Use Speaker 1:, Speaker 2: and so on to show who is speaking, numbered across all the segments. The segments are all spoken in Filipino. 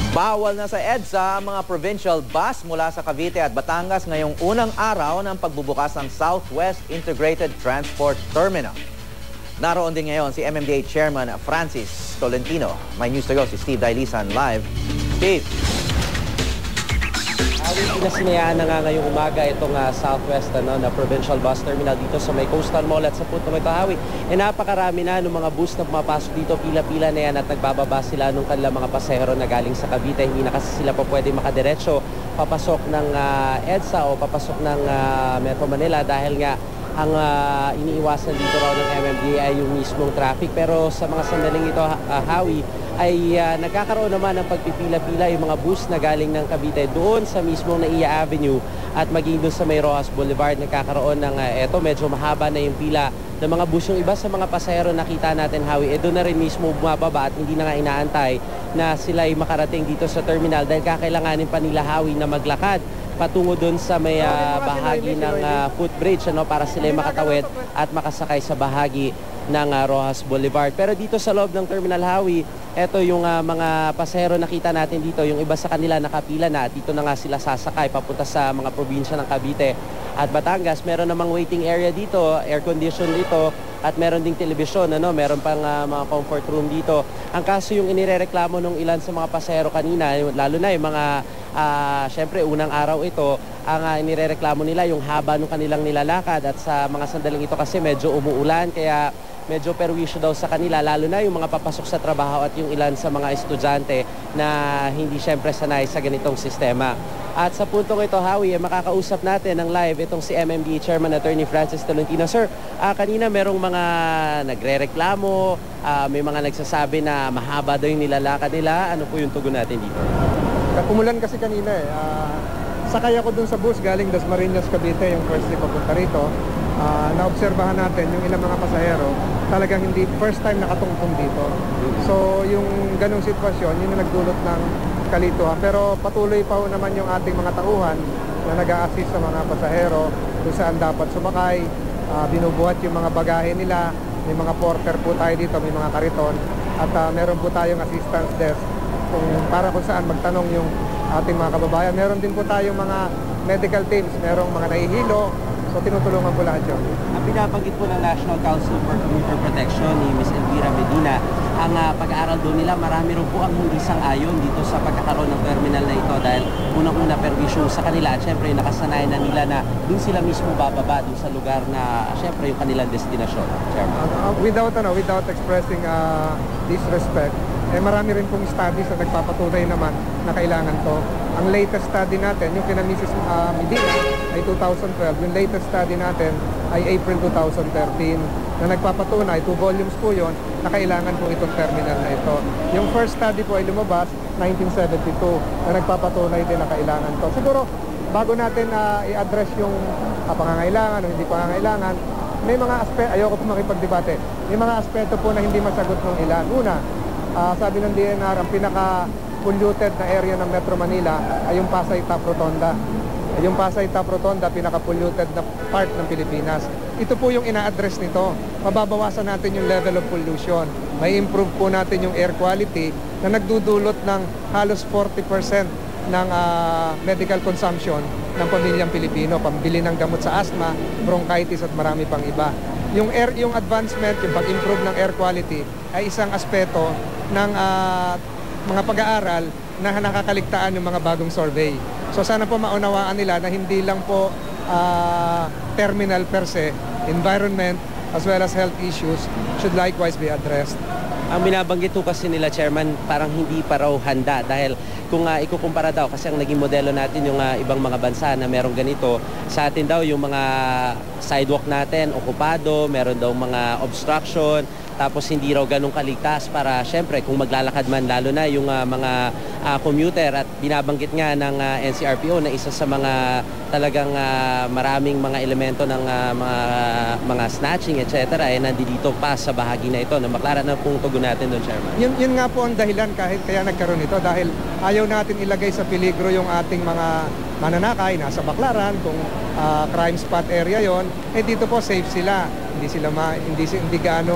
Speaker 1: Bawal na sa EDSA ang mga provincial bus mula sa Cavite at Batangas ngayong unang araw ng pagbubukas ng Southwest Integrated Transport Terminal. Naroon din ngayon si MMDA Chairman Francis Tolentino. May news to go si Steve Dailisan live. Steve.
Speaker 2: Pinasinayaan na nga ngayong umaga itong Southwest na Provincial Bus Terminal dito sa may Coastal Mall at sa puntong ito, Hawi. Napakarami na ng mga bus na pumapasok dito, pila-pila na yan at nagbababa sila ng kanilang mga pasahero na galing sa Cavite. Hindi na kasi sila pa pwede makadiretso papasok ng EDSA o papasok ng Metro Manila dahil nga ang iniiwasan dito raw ng MMDA ay yung mismong traffic. Pero sa mga sandaling ito, Hawi, ay nagkakaroon naman ng pagpipila-pila yung mga bus na galing ng Cavite doon sa mismong Naiya Avenue at maging doon sa may Rojas Boulevard. Nagkakaroon ng eto, medyo mahaba na yung pila ng mga bus. Yung iba sa mga pasahero nakita natin, Hawi, doon na rin mismo bumababa at hindi na nga inaantay na sila ay makarating dito sa terminal dahil kakailanganin pa nila, Hawi, na maglakad patungo doon sa may bahagi ng footbridge para sila ay makatawid at makasakay sa bahagi ng Rojas Boulevard. Pero dito sa loob ng Terminal, Hawi, eto yung mga pasahero nakita natin dito, yung iba sa kanila nakapila na at dito na nga sila sasakay papunta sa mga probinsya ng Cavite at Batangas. Meron namang waiting area dito, air condition dito at meron ding telebisyon, meron pang mga comfort room dito. Ang kaso yung inirereklamo ng ilan sa mga pasahero kanina, lalo na yung mga syempre unang araw ito, ang inirereklamo nila yung haba ng kanilang nilalakad at sa mga sandaling ito kasi medyo umuulan kaya medyo perwisyo daw sa kanila, lalo na yung mga papasok sa trabaho at yung ilan sa mga estudyante na hindi syempre sanay sa ganitong sistema. At sa puntong ito, Hawi, makakausap natin ng live itong si MMDA Chairman Attorney Francis Tolentino. Sir, kanina merong mga nagrereklamo, may mga nagsasabi na mahaba daw yung nilalakad nila. Ano po yung tugon natin dito?
Speaker 3: Umulan kasi kanina sakay ako dun sa bus galing Dasmariñas, Cavite, yung first trip papunta rito. Naobserbahan natin yung ilang mga pasahero talagang hindi first time nakatungtong dito. So yung ganong sitwasyon, yun yung nagdulot ng kalituhan. Pero patuloy pa naman yung ating mga tauhan na nag-a-assist sa mga pasahero kung saan dapat sumakay, binubuhat yung mga bagahe nila. May mga porter po tayo dito, may mga kariton at meron po tayong assistance desk para kung saan magtanong yung ating mga kababayan. Meron din po tayong mga medical teams, merong mga nahihilo. So tinutulungan po lahat yun.
Speaker 2: Ang pinabanggit po ng National Council for Commuter Protection ni Ms. Elvira Medina, ang pag-aaral doon nila, marami rin po ang hindi sang-ayon dito sa pagkakaroon ng terminal na ito dahil unang-una perwisyo sa kanila at syempre nakasanayan na nila na doon sila mismo bababa doon sa lugar na syempre yung kanilang destinasyon.
Speaker 3: Without expressing disrespect, marami rin pong studies na nagpapatunay naman na kailangan to. Ang latest study natin, yung kina Mrs. Medina ay 2012. Yung latest study natin ay April 2013 na nagpapatunay, 2 volumes po yun, na kailangan po itong terminal na ito. Yung first study po ay lumabas 1972 na nagpapatunay din na kailangan to. Siguro, bago natin i-address yung pangangailangan o hindi pangangailangan, may mga aspeto, ayoko po makipagdebate, may mga aspeto po na hindi masagot ng ilan. Una, sabi ng DNR, ang pinaka-polluted na area ng Metro Manila ay yung Pasay Top Rotonda. Yung Pasay Top Rotonda, pinaka-polluted na part ng Pilipinas. Ito po yung ina-address nito. Mababawasan natin yung level of pollution. May improve po natin yung air quality na nagdudulot ng halos 40% ng medical consumption ng pamilyang Pilipino. Pambili ng gamot sa asthma, bronchitis at marami pang iba. Yung advancement, yung pag-improve ng air quality ay isang aspeto ng mga pag-aaral na nakakaligtaan ng mga bagong survey. So sana po maunawaan nila na hindi lang po terminal per se, environment as well as health issues should likewise be addressed.
Speaker 2: Ang binabanggit po kasi nila, Chairman, parang hindi pa raw handa dahil kung ikukumpara daw, kasi ang naging modelo natin yung ibang mga bansa na merong ganito, sa atin daw yung mga sidewalk natin, okupado, meron daw mga obstruction, tapos hindi raw ganun kaligtas para syempre kung maglalakad man lalo na yung mga commuter at binabanggit nga ng NCRPO na isa sa mga talagang maraming mga elemento ng mga snatching etc. ay nandito pa sa bahagi na ito na maklaran na pong tugon natin doon, Chairman.
Speaker 3: Yun nga po ang dahilan kaya nagkaroon ito dahil ayaw natin ilagay sa peligro yung ating mga mananakay nasa Baclaran kung crime spot area yon, dito po safe sila, hindi ganong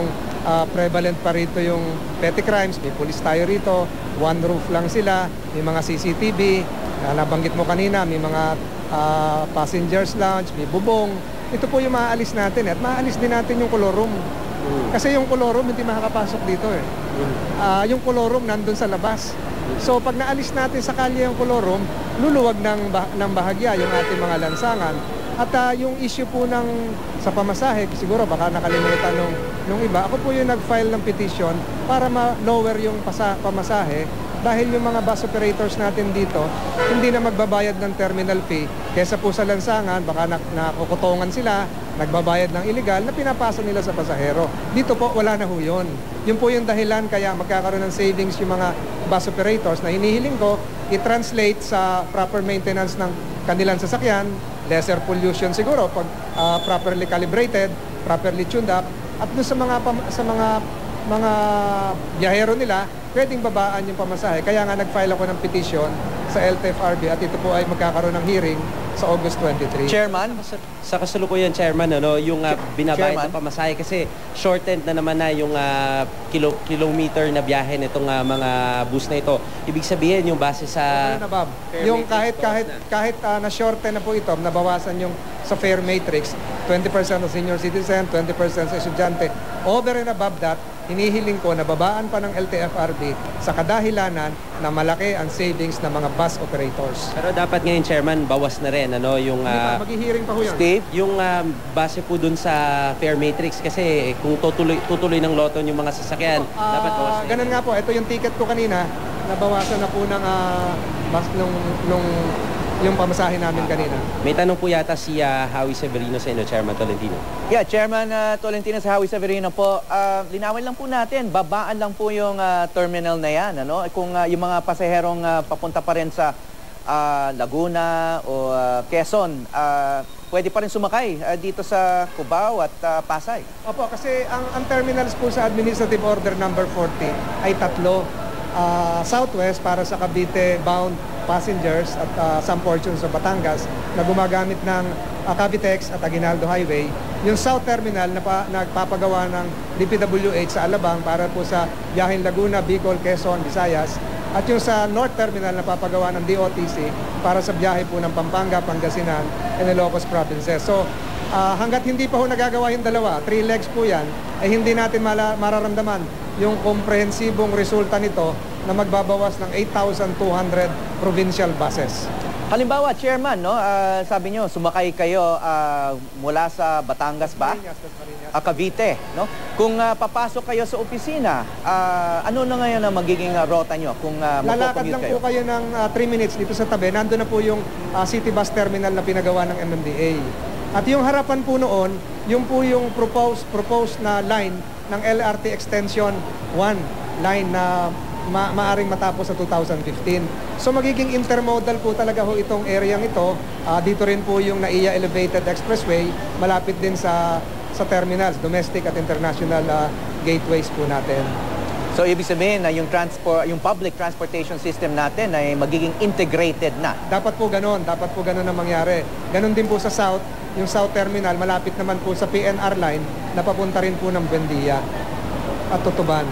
Speaker 3: prevalent pa rito yung petty crimes. May police tayo rito, one roof lang sila, may mga CCTV, nabanggit mo kanina, may mga passengers lounge, may bubong. Ito po yung maaalis natin at maaalis din natin yung color room. Kasi yung color room hindi makakapasok dito eh. Yung color room nandun sa labas. So pag naalis natin sa kalye yung color room, luluwag ng bahagya yung ating mga lansangan. At yung issue po sa pamasahe, siguro baka nakalimutan nung iba, ako po yung nag-file ng petition para ma-lower yung pamasahe dahil yung mga bus operators natin dito hindi na magbabayad ng terminal fee kesa po sa lansangan, baka nakukutongan sila, nagbabayad ng illegal na pinapasa nila sa pasahero. Dito po wala na ho yun. Yun po yung dahilan kaya magkakaroon ng savings yung mga bus operators na hinihiling ko i-translate sa proper maintenance ng kanilang sasakyan, lesser pollution siguro pag properly calibrated, properly tuned up, at doon sa mga biyahero nila, pwedeng babaan yung pamasahe. Kaya nga nag-file ako ng petition sa LTFRB at ito po ay magkakaroon ng hearing sa August 23.
Speaker 1: Chairman?
Speaker 2: Sa kasalukuyan, Chairman, yung binabayad
Speaker 1: Chairman?
Speaker 2: na pamasahe kasi shortened na naman na yung kilometer na biyahe nitong mga bus na ito. Ibig sabihin yung base sa...
Speaker 3: Ano na, Bob? Yung kahit na-shorten na po ito, nabawasan yung sa fare matrix, 20% sa senior citizen, 20% sa estudyante. Over and above that, hinihiling ko na babaan pa ng LTFRB sa kadahilanan na malaki ang savings ng mga bus operators.
Speaker 2: Pero dapat ngayon, Chairman, bawas na rin yung...
Speaker 3: Maghihiring pa ho yan.
Speaker 1: Steve?
Speaker 2: Yung base po dun sa fare matrix kasi kung tutuloy ng loton yung mga sasakyan, dapat bawas na.
Speaker 3: Ganun nga po, ito yung ticket ko kanina, nabawasan na po ng yung pamasahe namin kanina.
Speaker 2: May tanong po yata si Howie Severino sa inyo, Chairman Tolentino.
Speaker 1: Yeah, Chairman Tolentino sa Howie Severino po. Linawin lang po natin, babaan lang po yung terminal na yan. Ano? Kung yung mga pasaherong papunta pa rin sa Laguna o Quezon, pwede pa rin sumakay dito sa Cubao at Pasay.
Speaker 3: Opo, kasi ang terminals po sa Administrative Order number 40 ay 3. Southwest para sa Cavite bound passengers at some portions of Batangas na gumagamit ng Cavitex at Aguinaldo Highway. Yung South Terminal na nagpapagawa ng DPWH sa Alabang para po sa biyaheng Laguna, Bicol, Quezon, Visayas. At yung sa North Terminal na papagawa ng DOTC para sa biyahe po ng Pampanga, Pangasinan, and Ilocos provinces. So hanggat hindi pa ho nagagawa yung dalawa, 3 legs po yan, ay hindi natin mararamdaman yung komprehensibong resulta nito na magbabawas ng 8,200 provincial buses.
Speaker 1: Halimbawa, Chairman, no, sabi nyo, sumakay kayo mula sa Batangas ba? Cavite, no? Kung papasok kayo sa opisina, ano na ngayon ang magiging rota nyo kung
Speaker 3: lalakad lang
Speaker 1: kayo?
Speaker 3: po kayo ng 3 minutes dito sa tabi. Nandun na po yung city bus terminal na pinagawa ng MMDA. At yung harapan po noon, yung po yung proposed na line ng LRT Extension 1 line na maaring matapos sa 2015. So magiging intermodal po talaga ho itong area ito. Dito rin po yung NAIA Elevated Expressway, malapit din sa terminals, domestic at international gateways po natin.
Speaker 1: So ibig sabihin na yung public transportation system natin ay magiging integrated na.
Speaker 3: Dapat po ganun ang mangyari. Ganun din po sa South, yung South Terminal malapit naman po sa PNR line na papunta rin po ng Buendia at Tutuban.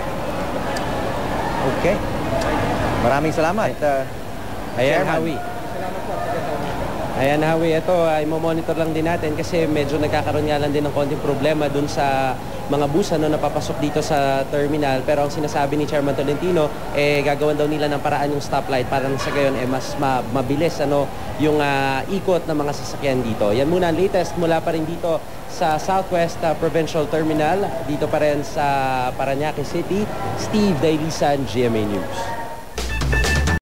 Speaker 1: Okay. Maraming salamat.
Speaker 2: Ayan,
Speaker 1: Chairman.
Speaker 2: Howie. Ayan, Howie. Ito ay monitor lang din natin kasi medyo nagkakaroon nga lang din ng konting problema dun sa mga bus na papasok dito sa terminal. Pero ang sinasabi ni Chairman Tolentino, gagawan daw nila ng paraan yung stoplight para sa gayon mas mabilis yung ikot ng mga sasakyan dito. Yan muna ang latest mula pa rin dito sa Southwest Provincial Terminal. Dito pa rin sa Parañaque City. Steve Dailisan, GMA News.